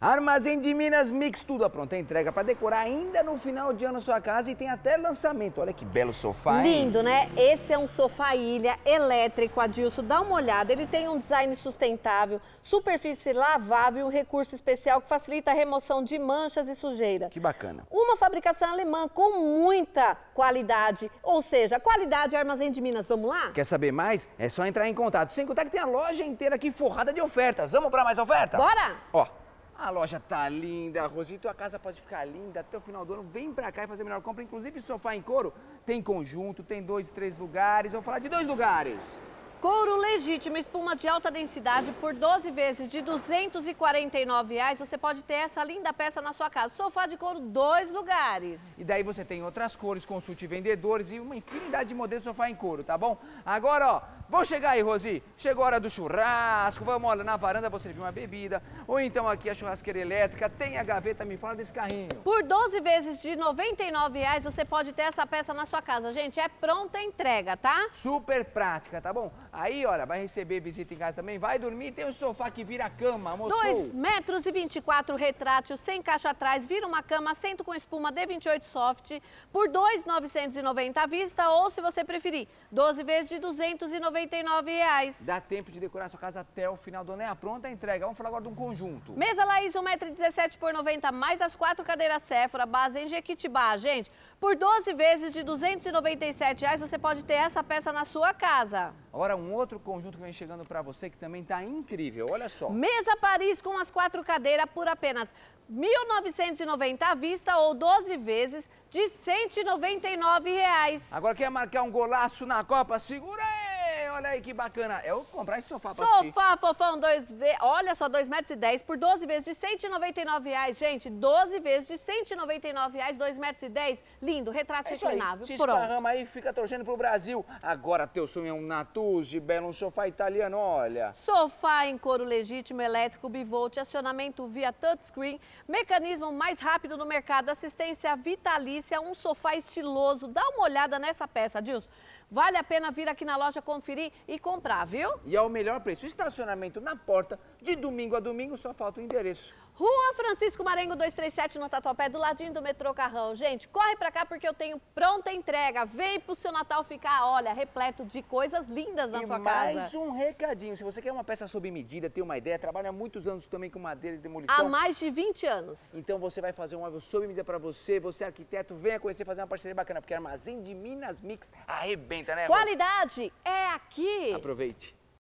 Armazém de Minas Mix, tudo à pronta entrega para decorar ainda no final de ano sua casa e tem até lançamento. Olha que belo sofá, hein? Lindo, né? Esse é um sofá ilha elétrico, Adilson, dá uma olhada. Ele tem um design sustentável, superfície lavável e um recurso especial que facilita a remoção de manchas e sujeira. Que bacana. Uma fabricação alemã com muita qualidade, ou seja, qualidade Armazém de Minas. Vamos lá? Quer saber mais? É só entrar em contato. Sem contar que tem a loja inteira aqui forrada de ofertas. Vamos para mais oferta? Bora! Ó. A loja tá linda, Rosi, tua casa pode ficar linda até o final do ano. Vem pra cá e fazer a melhor compra. Inclusive, sofá em couro tem conjunto, tem 2 e 3 lugares. Vou falar de 2 lugares. Couro legítimo, espuma de alta densidade por 12 vezes de R$ 249. Você pode ter essa linda peça na sua casa. Sofá de couro, 2 lugares. E daí você tem outras cores, consulte vendedores e uma infinidade de modelos de sofá em couro, tá bom? Agora, ó, vou chegar aí, Rosi. Chegou a hora do churrasco, vamos, olha, na varanda você servir uma bebida. Ou então aqui a churrasqueira elétrica, tem a gaveta, me fala desse carrinho. Por 12 vezes de R$ 99, você pode ter essa peça na sua casa. Gente, é pronta entrega, tá? Super prática, tá bom? Aí, olha, vai receber visita em casa também, vai dormir, tem um sofá que vira cama, mostrou? 2,24 m retrátil, sem caixa atrás, vira uma cama, assento com espuma D28 Soft, por R$ 2.990 à vista, ou se você preferir, 12 vezes de R$ 299. Dá tempo de decorar sua casa até o final do ano, é a pronta entrega. Vamos falar agora de um conjunto. Mesa Laís, 1,17 m por 90, mais as 4 cadeiras Sephora, base em Jequitibá, gente. Por 12 vezes de R$ 297, você pode ter essa peça na sua casa. Agora, um outro conjunto que vem chegando pra você que também tá incrível, olha só. Mesa Paris com as 4 cadeiras por apenas R$ 1.990 à vista ou 12 vezes de R$ 199. Agora, quer marcar um golaço na Copa? Segura aí! Olha aí que bacana. Eu vou comprar esse sofá pra assistir. Sofá fofão, olha só, 2,10 m por 12 vezes de R$ 199, gente. 12 vezes de R$ 199, 2,10 m. Lindo, retrato reclinável. Se Pronto. esparrama aí, fica torcendo pro Brasil. Agora teu sonho é um Natuzzi, belo, um sofá italiano, olha. Sofá em couro legítimo, elétrico, bivolt, acionamento via touchscreen, mecanismo mais rápido no mercado, assistência vitalícia, um sofá estiloso. Dá uma olhada nessa peça, Adilson. Vale a pena vir aqui na loja conferir e comprar, viu? E é o melhor preço. Estacionamento na porta, de domingo a domingo, só falta o endereço. Rua Francisco Marengo 237, no Tatuapé, do ladinho do metrô Carrão. Gente, corre pra cá porque eu tenho pronta entrega. Vem pro seu Natal ficar, olha, repleto de coisas lindas na sua casa. E mais um recadinho. Se você quer uma peça sob medida, tem uma ideia, trabalha há muitos anos também com madeira de demolição. Há mais de 20 anos. Então você vai fazer um móvel sob medida pra você, você é arquiteto, venha conhecer, fazer uma parceria bacana, porque Armazém de Minas Mix arrebenta, né, Rosa? Qualidade é aqui. Aproveite.